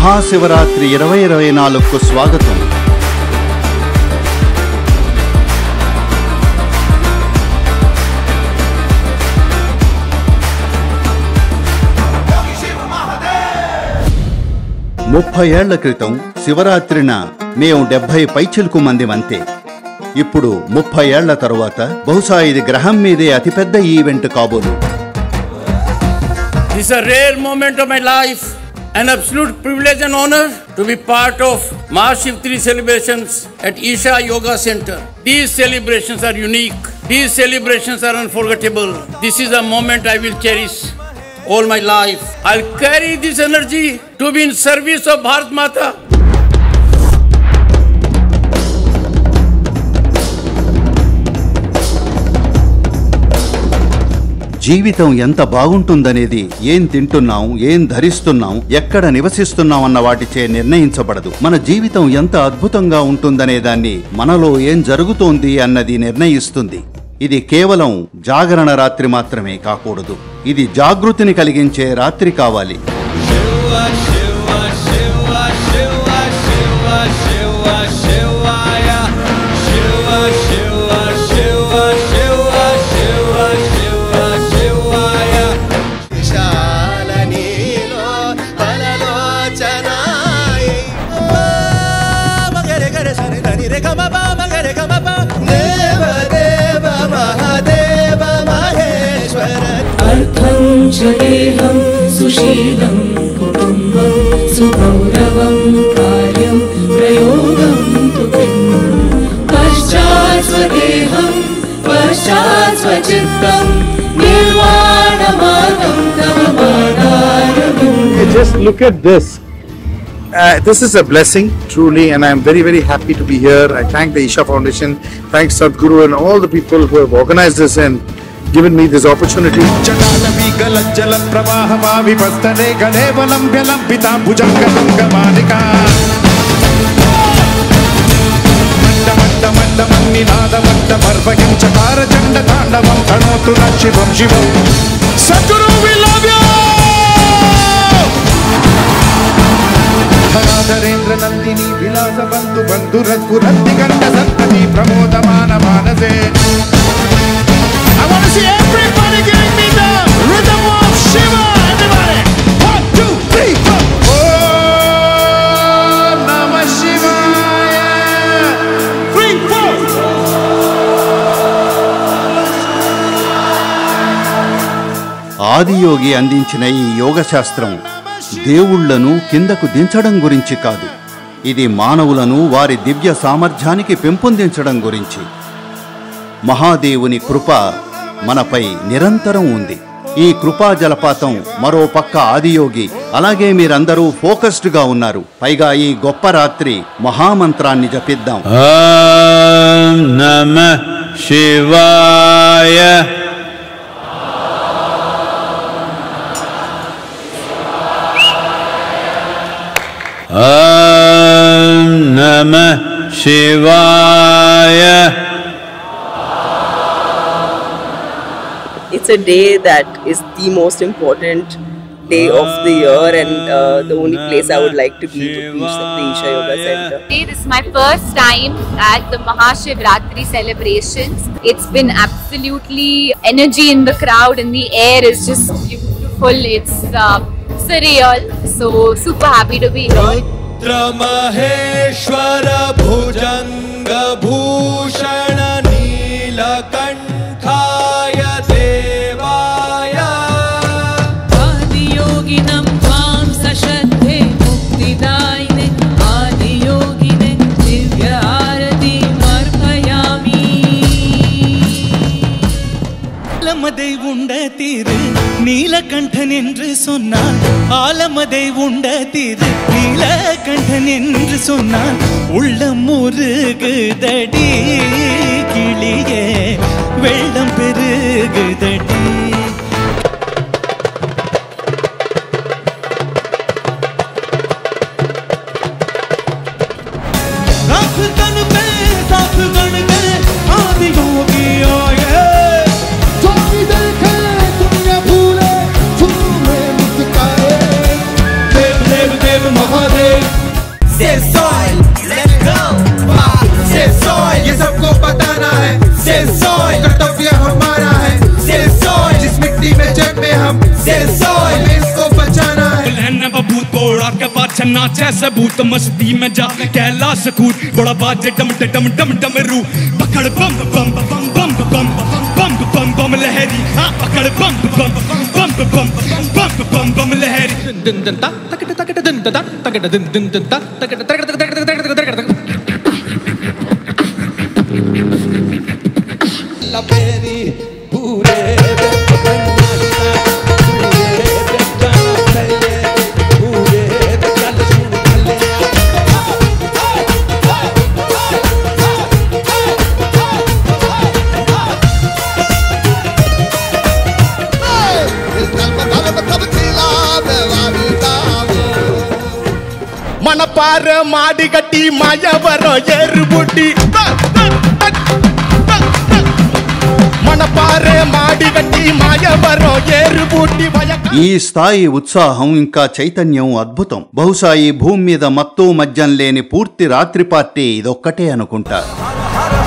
మహాశివరాత్రి 2024కు స్వాగతం. ముప్పై ఏళ్ల క్రితం శివరాత్రిన మేము 70 పైచిలుకు మంది అంతే. ఇప్పుడు 30 ఏళ్ల తరువాత బహుశా ఇది గ్రహం మీదే అతిపెద్ద ఈవెంట్ కాబోలు. This is a rare moment of my life, an absolute privilege and honor to be part of Mahashivratri celebrations at Isha Yoga Center. These celebrations are unique. These celebrations are unforgettable. This is a moment I will cherish all my life. I'll carry this energy to be in service of Bharat Mata. జీవితం ఎంత బాగుంటుందనేది ఏం తింటున్నాం, ఏం ధరిస్తున్నాం, ఎక్కడ నివసిస్తున్నాం అన్న వాటిచే నిర్ణయించబడదు. మన జీవితం ఎంత అద్భుతంగా ఉంటుందనే దాన్ని మనలో ఏం జరుగుతోంది అన్నది నిర్ణయిస్తుంది. ఇది కేవలం జాగరణ రాత్రి మాత్రమే కాకూడదు. ఇది జాగృతిని కలిగించే రాత్రి కావాలి. దేహం సుశీలం కుటుంబం సుగౌరవం కార్యం ప్రయోగం పశ్చాత్ స్వదేహం పశ్చాత్ స్వచిత్తం నిర్వాణ మార్గం తవ మానారవిందం. Just look at this. This is a blessing truly, and I am very, very happy to be here. I thank the Isha Foundation, thanks Sadhguru and all the people who have organized this and given me this opportunity. Sadhguru, we love you. ధనాధరేంద్ర Nandini విలాస బంధు బంధు రఘురత్తి కంఠ సంతతి ప్రమోదమాన మానసే. I want to see everybody giving me the rhythm of Shiva. Everybody, 1, 2, 3, 4. Om Namah Shivaya. 3, 4. Adiyogi అందించిన ఈ యోగ శాస్త్రం దేవుళ్లను కిందకు దించడం గురించి కాదు. ఇది మానవులను వారి దివ్య సామర్థ్యానికి పెంపొందించడం గురించి. మహాదేవుని కృప మనపై నిరంతరం ఉంది. ఈ కృపా జలపాతం మరో పక్క ఆదియోగి. అలాగే మీరందరూ ఫోకస్డ్ గా ఉన్నారు. పైగా ఈ గొప్ప రాత్రి మహామంత్రాన్ని జపిద్దాం. ఓం నమః శివాయ. Om Namah Shivaya. It's a day that is the most important day of the year, and the only place I would like to be to teach the Isha Yoga Center. This is my first time at the Mahashivratri celebrations. It's been absolutely energy in the crowd, and the air is just beautiful. It's surreal. So super happy to be here. Maheshwara Bhujanga Bhushana Neelakanthaya Devaya ఆదియోగినం త్వాం సశ్రద్ధే ముక్తిదాయినే ఆదియోగినే దివ్య ఆరతి సమర్పయామి. ஆலமதை உண்ட திரு நீலகண்டன் என்று சொன்னான். ஆலமதை உண்ட திரு நீலகண்டன் என்று சொன்னான். உள்ளம் முருகுதடி கிளியே வெள்ளம் பெருகுதடி. आदियोगी आए महादेव नाचे सबूत मस्ती में जा कैलाश कूद बड़ा बाजे डम डम डम डमरू पकड़ बम बम बम बम बम बम बम बम लहरी पकड़ बम बम बम बम बम बम बम लहरी दिन दिन ता तक तक दिन ता तक दिन दिन ता तक तक लपेरी पूरे మన పార మాడి గట్టి మాయవరో ఎరుబుట్టి మన పారే మాడి గట్టి మాయవరో ఎరుబుట్టి ఈ స్థాయి ఉత్సాహం ఇంకా చైతన్యం అద్భుతం. బహుశా ఈ భూమి మీద మత్తు మద్యం లేని పూర్తి రాత్రి పార్టీ ఇదొక్కటే అనుకుంటా.